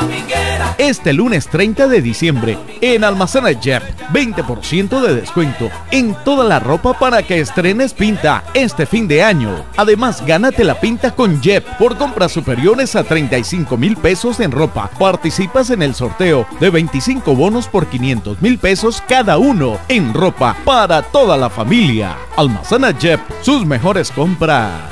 Este lunes 30 de diciembre, en Almacenes Jep, 20% de descuento en toda la ropa para que estrenes pinta este fin de año. Además, gánate la pinta con Jep por compras superiores a 35,000 pesos en ropa. Participas en el sorteo de 25 bonos por 500,000 pesos cada uno en ropa para toda la familia. Almacenes Jep, sus mejores compras.